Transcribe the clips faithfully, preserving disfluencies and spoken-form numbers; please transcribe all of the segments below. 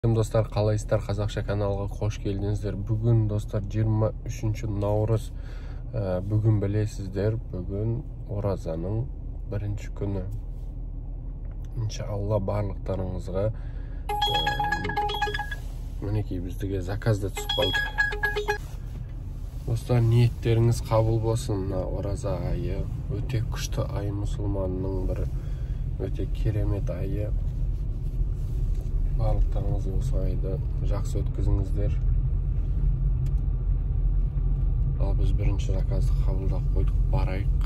Достар, қалайсыздар? Қазақша каналға қош келдіңіздер. Бүгін достар жиырма үшінші наурыз. Бүгін білесіздер, бүгін оразаның бірінші күні. Иншалла барлықтарыңызға мінекей біздіге заказда түсіп қалды. Достар, ниеттеріңіз қабыл болсын. Ораза айы өте күшті ай, мұсылманның бір өте керемет айы. Барлықтарыңыз осы айды жақсы өткізіңіздер. Ал біз бірінші заказды қабылдап қойдық, барайық.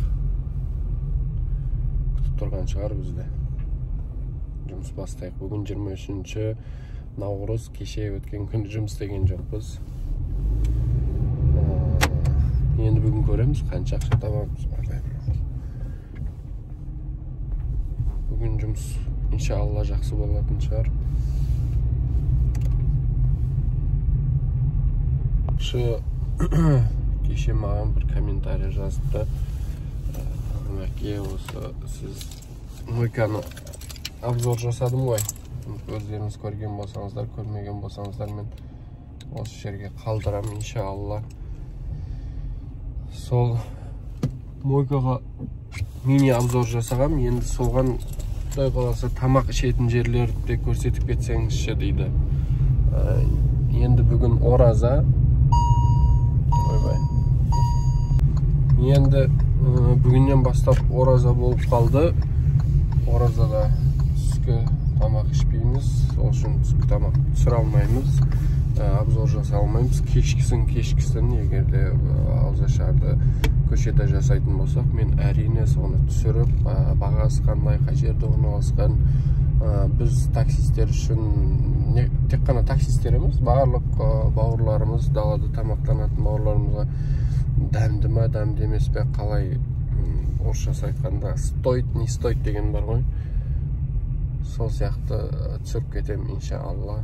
Күтіп тұрған шығар бізді. Жұмыс бастайық. Бүгін жиырма үшінші наурыз, кеше өткен күн жұмыс істеген жоқпыз. Енді бүгін көреміз, қанша ақша табамыз. Бүгін жұмыс иншалла жақсы болатын шығар. Кеше маған бір комментарий жазыпты. Мәке, осы сіз мойканы обзор жасадым ғой. Өздеріңіз көрген болсаңыздар, көрмеген болсаңыздар, мен осы жерге қалдырам иншалла. Сол мойкаға мини обзор жасағам. Енді соған құдай қаласа тамақ ішетін жерлерді көрсетіп кетсеңізші дейді. Енді бүгін ораза. Енді бүгіннен бастап ораза болып қалды. Оразада түскі тамақ ішпейміз. Ол үшін түскі тамақ түсіре алмаймыз. Обзор жаса алмаймыз. Кешкісін кешкісін егерде ауызашарды көшеде жасайтын болсақ, мен әрине соны түсіріп, бағасы қандай, қай жерде орналасқан, біз таксистер үшін, тек қана таксистер емес, барлық бауырларымыз, далада тамақтанатын бауырларымызға дәмді ма, дәмді емес пе, қалай орысшасы айтқанда стоит, не стоит деген бар ғой. Сол сияқты түсіріп кетем иншалла.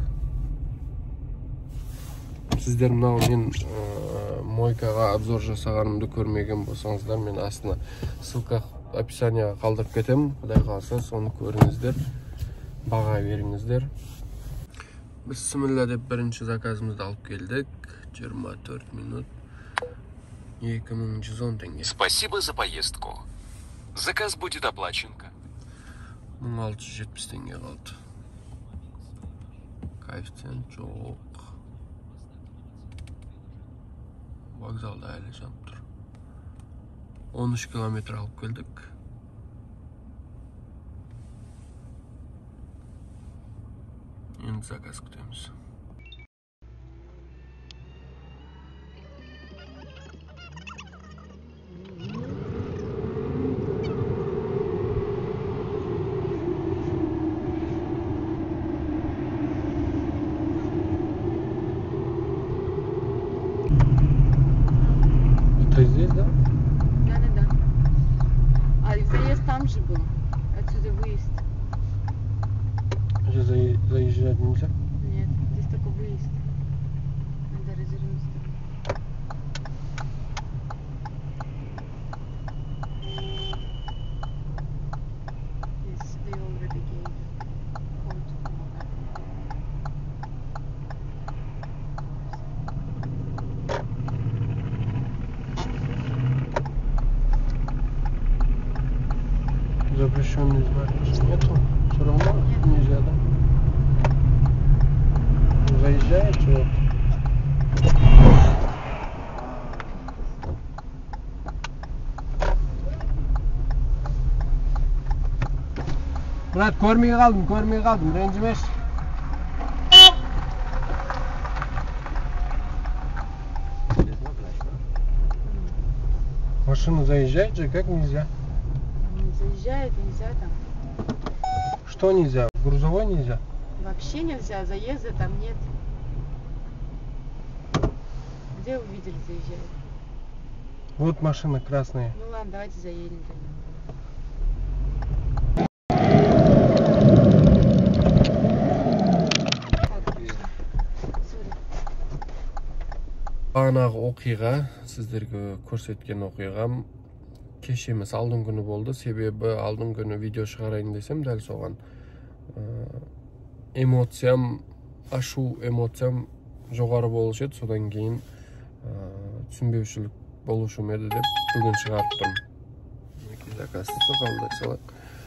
Сіздер мынау мен мойкаға обзор жасағанымды көрмеген болсаңыздар, мен астына ссылка описанияға қалдырып кетем. Құдай қаласа соны көріңіздер, баға беріңіздер. Бисмилла деп бірінші заказымызды алып келдік. жиырма төрт минут. екі мың жүз он теңге. Спасибо за поездку. Заказ будет оплачен. мың алты жүз жетпіс теңге қалды. Коэффициент жоқ. Вокзалда әлі жанып тұр. он үш километр алып келдік. Енді заказ күтеміз. Ты здесь, да? Да, да, да. А заезд там же был. Отсюда выезд. Сейчас заезжать нельзя? Нет, здесь только выезд. Надо развернуться. Yes, they already gave code. Запрещенный знак нету? Все равно нельзя, да? Заезжаете? Брат, көрмей қалдым, көрмей қалдым, ренжімеш. Машина заезжает же, как нельзя? Не заезжает, нельзя там. Что нельзя? Грузовой нельзя? Вообще нельзя, заезда там нет. Где вы видели заезжает? Вот машина красная. Ну ладно, давайте заедем тогда. Бағанағы оқиға, сіздерге көрсеткен оқиғам кеш емес, алдың күні болды. Себебі алдың күні видео шығарайын десем, дәл соған эмоциям ашу эмоциям жогору болуш эди, содан кийин түшүнбөүчүлүк болушу еді деп бүгін шығарыптым. Заказды қалдай салақ.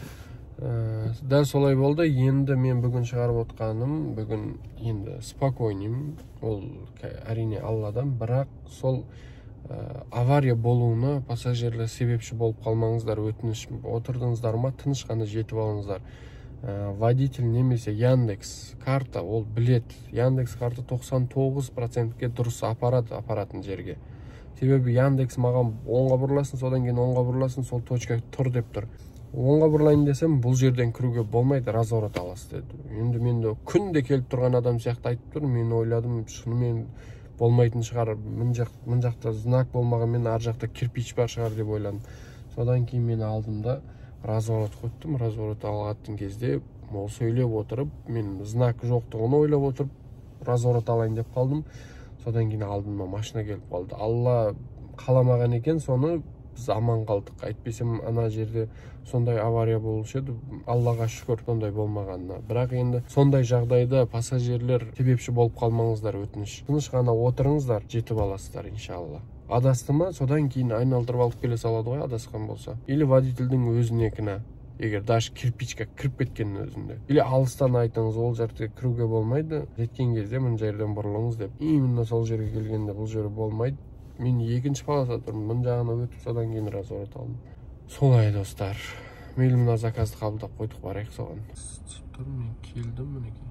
Дәл солай болды. Енді мен бүгін шығарып отқаным, бүгін енді спокойним. Ол әрине Алладан, бірақ сол авария болуына пассажирлер себепші болып қалмаңыздар, өтініш отырдыңыздар ма, тыныш қана жетіп алыңыздар. Водитель немесе Яндекс карта ол білет. Яндекс карта тоқсан тоғыз процентке дұрыс апарады апаратын жерге. Себебі Яндекс маған оңға бұрыласын, содан кейін оңға бұрыласын, сол точка тұр деп тұр. Оңға бұрылайын десем, бұл жерден кіруге болмайды, разворот аласыз деді. Енді менде күнде келіп тұрған адам сияқты айтып тұр. Мен ойладым, шынымен болмайтын шығар. Мын жақта знак болмағанмен ар жақта кирпич бар шығар деп ойладым. Содан кейін мен алдым да разворот қойттым. Разворот алатын кезде ол сөйлеп отырып, мен знак жоқтығын ойлап отырып, разворот алайын деп қалдым. Содан кейін алдыма машина келіп қалды. Алла қаламаған екен, соны біз аман қалдық. Айтпесем, ана жерде сондай авария болушы еді. Аллаға шүкір, сондай болмағанына. Бірақ енді сондай жағдайда пассажирлер себепші болып қалмаңыздар, өтініш. Тыныш ғана отырыңыздар, жетіп аласыздар, иншалла. Адасты ма, содан кейін айналдырып алып келе салады ғой, адасқан болса. Или водительдің өзіне кінә. Егер даже кирпичка кіріп кеткеннің өзінде. Или алыстан айтыңыз, ол жерде кіруге болмайды. Жеткен кезде мына жерден бұрылыңыз деп. Именно сол жерге келгенде бұл жері болмайды. Мен екінші полоса тұрмын, мына жағына өтіп, содан кейін разворот алдым. Солай достар. Мейлі мына заказды қабылдап қойдық, барайық соған. Тұр, мен келдім мінекей.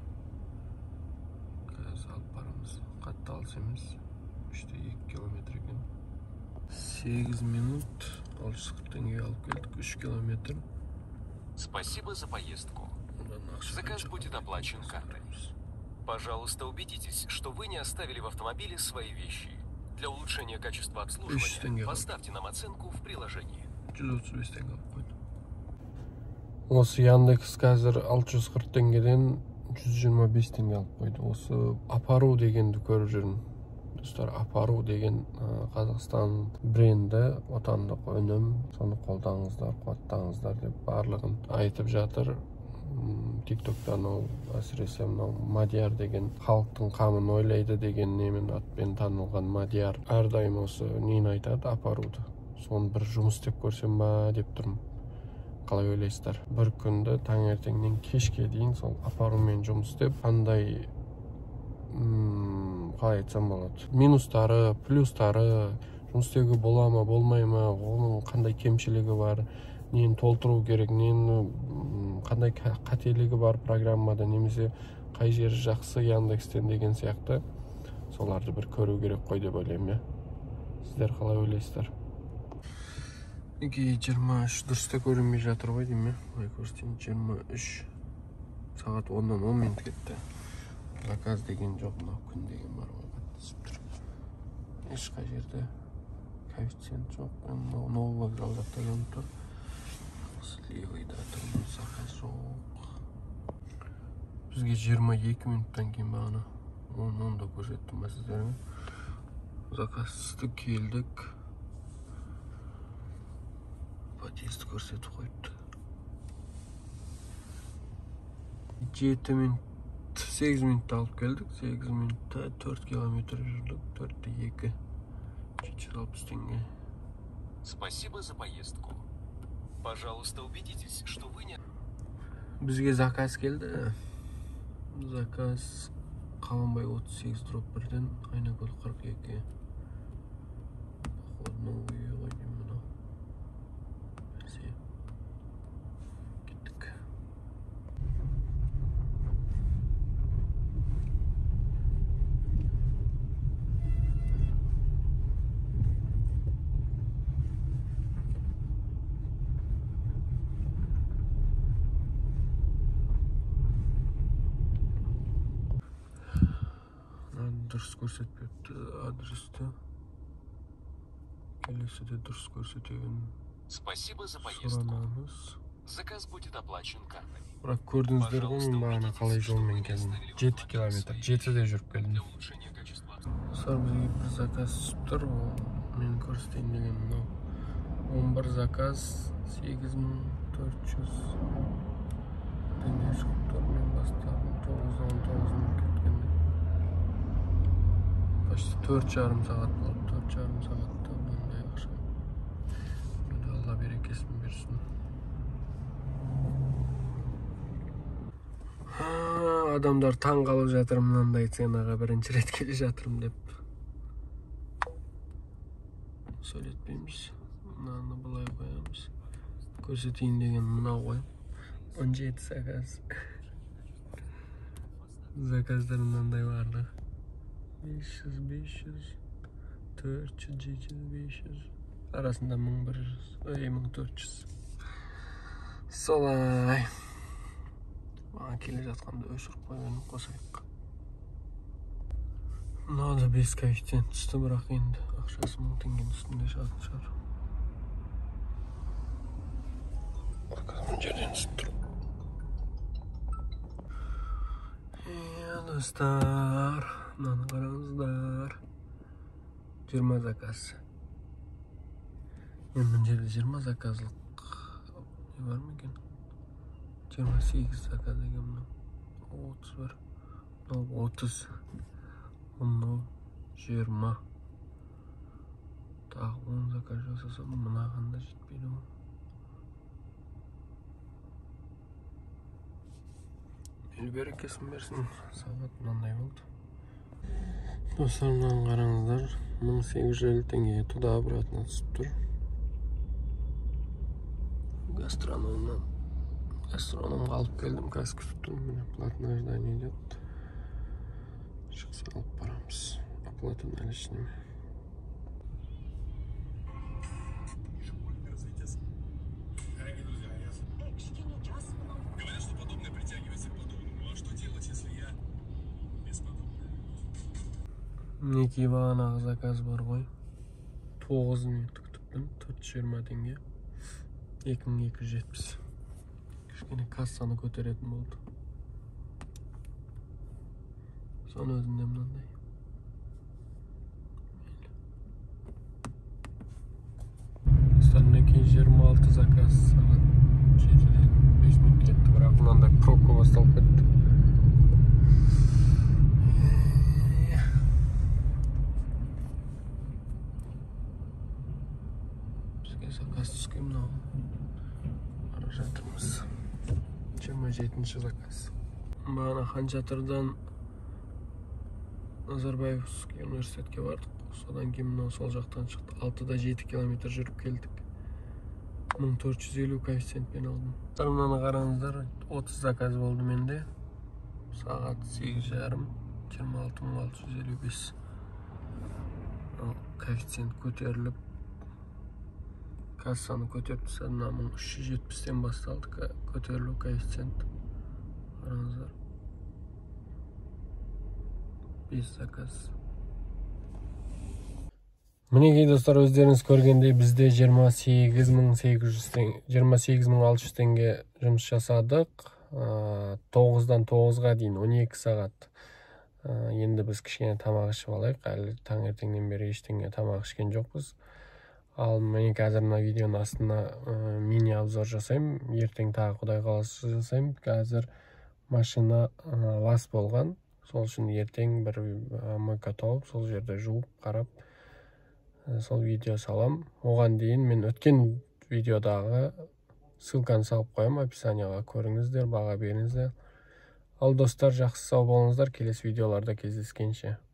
Қазір алып барамыз. Қатты алыс емес. үште екі километр екен. сегіз минут, алты жүз қырық теңге алып келдік, үш километр. Спасибо за поездку. Заказ будет оплачен картой. Пожалуйста, убедитесь, что вы не оставили в автомобиле свои вещи. Для улучшения качества обслуживания поставьте нам оценку в приложении. жүз отыз бес теңге алып қойдым. Осы Яндекс қазір алты жүз қырық теңгеден жүз жиырма бес теңге алып қойды. Осы апару дегенді көріп жүрмін. Достар, апару деген Қазақстан бренді, отандық өнім, соны қолдаңыздар, қуаттаңыздар деп барлығын айтып жатыр. Тиктоктан ол әсіресе мынау Мадияр деген халықтың қамын ойлайды деген немен атпен танылған Мадияр әрдайым осы нені айтады, апаруды. Соны бір жұмыс істеп көрсем ба деп тұрмын. Қалай ойлайсыздар? Бір күнді таңертеңнен кешке дейін сол апарумен жұмыс істеп, қандай қалай айтсам болады, минустары, плюстары, жұмыс істеуге бола ма, болмай ма, оның қандай кемшілігі бар, нені толтыру керек, нені қандай қателігі бар программада, немесе қай жері жақсы Яндекстен деген сияқты, соларды бір көру керек қой деп ойлаймын. Сіздер қалай ойлайсыздар? Неге жиырма үш дұрыста көрінбей жатыр ғой деймін. Ой, көрсетейін, жиырма үш сағат оннан он минут кетті. Заказ деген жоқ, мынау күн деген бар ғой, қатысып тұр. Ешқай жерде коэффициент жоқ. Новый вокзал жақта келіп тұр. Сливайда тұрмын, заказ жоқ. Бізге жиырма екі минуттан кейін бағана он да көрсеттім ба сіздерге. Заказды келдік. Подъезд көрсетіп қойыпты. жеті минут, сегіз минутта алып келдік. сегіз минутта төрт километр жүрдік. төртте екі. жеті жүз алпыс теңге. Спасибо за поездку. Пожалуйста, убедитесь, что вы не... Бізге заказ келді. Заказ Қаланбай отыз сегіз дробь бірден, Айнакөл қырық екі. Походу, новый ғой деймін мынау. Берсе. Кеттік. Дұрыс көрсетпепті адресті. Келесі де дұрыс көрсетеген. Спасибо за поездку. Заказ будет оплачен картой. Бірақ көрдіңіздер ғой, мен бағана қалай жолмен келдім. жеті километр, жетіде жүріп келдім. Сар бізге бір заказ түсіп тұр. Мен көрсетейін деген мынау. он бір заказ, сегіз мың төрт жүз теңге шығып тұр. Мен бастадым тоғыз он тоғыз мың кеткен. почти төрт жарым сағат болды. төрт жарым сағатта мындай ақша. Алла берекесін берсін. Адамдар таң қалып жатыр мынандай ценаға бірінші рет келе жатырмын деп. Сөйлетпейміз. Мынаны былай қоямыз. Көрсетейін деген мынау ғой. он жеті заказ. Заказдар мынандай барды. бес жүз, бес жүз, төрт жүз, жеті жүз, бес жүз. Арасында мың бір жүз, ой, мың төрт жүз. Солай. Маған келе жатқанда өшіріп қойғанын қосайық. Мынада бес коэффициент түсті, бірақ енді ақшасы мың теңгенің үстінде шығатын шығар. Арқасымен жерден түсіп тұр. Е, достар, мынаны қараңыздар. жиырма заказ. Мен мына жерде жиырма заказлық не бар ма екен? жиырма сегіз заказ екен мынау. отыз бар. Мынау отыз. Мынау жиырма. Тағы он заказ жасасам, мынаған да жетпейді ғой. Ел берекесін берсін. Сағат мынандай болды. Достар, мынаны қараңыздар. мың сегіз жүз елу теңгеге туда обратно түсіп тұр. Гастрономнан. Гастрономға алып келдім, қазір күтіп тұрмын. Міне платное здание идет. Шықса алып барамыз. Оплата наличными. Мінекей бағанағы заказ бар ғой. тоғыз минут күтіппін. төрт жүз жиырма теңге. екі мың екі жүз жетпіс. Кішкене кассаны көтеретін болды. Соны өзінде мынандай. Мінекей жиырма алты заказ сағат жетіден бес минут кетті. Бірақ мынандай пробка басталып кетті. Заказ түскен мынау. Ара жатырмыз. жиырма жетінші заказ. Бағана Хан Шатырдан Назарбаевский университетке бардық. Содан кейін мынау сол жақтан шықты. алтыда жеті километр жүріп келдік. мың төрт жүз елу коэффициентпен алдым. Мынаны қараңыздар, отыз заказ болды менде. Сағат сегіз жарым, жиырма алты мың алты жүз елу бес. Коэффициент көтеріліп, кассаны көтеріп тастады. мың үш жүз жетпістен басталды көтерілу коэффициент. Қараңыздар. бес заказ. Мінекей достар, өздеріңіз көргендей бізде жиырма сегіз мың алты жүз теңге жұмыс жасадық. тоғыздан тоғызға дейін он екі сағат. Енді біз кішкене тамақ ішіп алайық. Әлі таңертеңнен бері ештеңе тамақ ішкен жоқпыз. Ал мен қазір мына видеоның астына мини обзор жасаймын. Ертең тағы құдай қаласа жасаймын. Қазір машина лас болған. Сол үшін ертең бір мойка тауып, сол жерде жуып, қарап, сол видео салам. Оған дейін мен өткен видеодағы ссылканы салып қоям, описанияға көріңіздер, баға беріңіздер. Ал достар, жақсы сау болыңыздар, келесі видеоларда кездескенше.